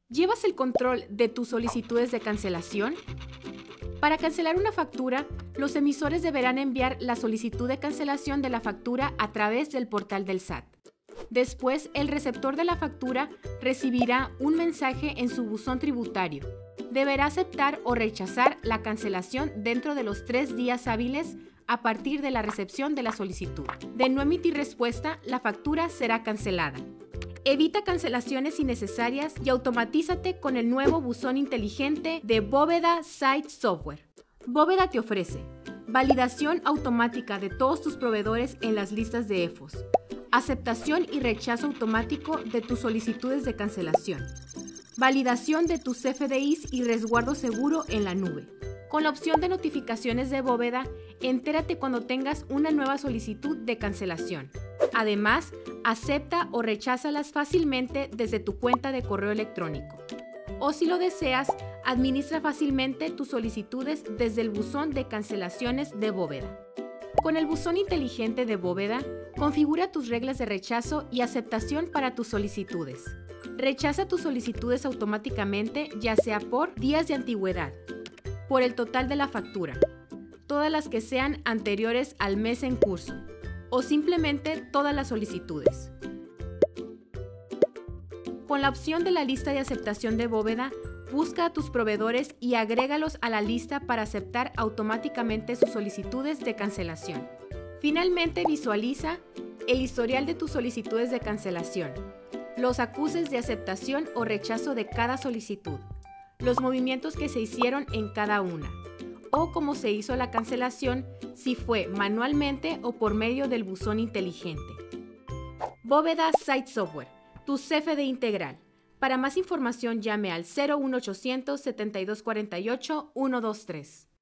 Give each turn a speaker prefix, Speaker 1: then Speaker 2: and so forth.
Speaker 1: ¿Llevas el control de tus solicitudes de cancelación? Para cancelar una factura, los emisores deberán enviar la solicitud de cancelación de la factura a través del portal del SAT. Después, el receptor de la factura recibirá un mensaje en su buzón tributario. Deberá aceptar o rechazar la cancelación dentro de los 3 días hábiles a partir de la recepción de la solicitud. De no emitir respuesta, la factura será cancelada. Evita cancelaciones innecesarias y automatízate con el nuevo buzón inteligente de Bóveda Site Software. Bóveda te ofrece validación automática de todos tus proveedores en las listas de EFOS, aceptación y rechazo automático de tus solicitudes de cancelación, validación de tus CFDIs y resguardo seguro en la nube. Con la opción de notificaciones de Bóveda, entérate cuando tengas una nueva solicitud de cancelación. Además, acepta o recházalas fácilmente desde tu cuenta de correo electrónico. O si lo deseas, administra fácilmente tus solicitudes desde el buzón de cancelaciones de Bóveda. Con el buzón inteligente de Bóveda, configura tus reglas de rechazo y aceptación para tus solicitudes. Rechaza tus solicitudes automáticamente, ya sea por días de antigüedad, por el total de la factura, todas las que sean anteriores al mes en curso, o simplemente todas las solicitudes. Con la opción de la lista de aceptación de Bóveda, busca a tus proveedores y agrégalos a la lista para aceptar automáticamente sus solicitudes de cancelación. Finalmente, visualiza el historial de tus solicitudes de cancelación, los acuses de aceptación o rechazo de cada solicitud, los movimientos que se hicieron en cada una, o cómo se hizo la cancelación, si fue manualmente o por medio del buzón inteligente. Bóveda Site Software, tu CFD integral. Para más información llame al 01800 7248 123.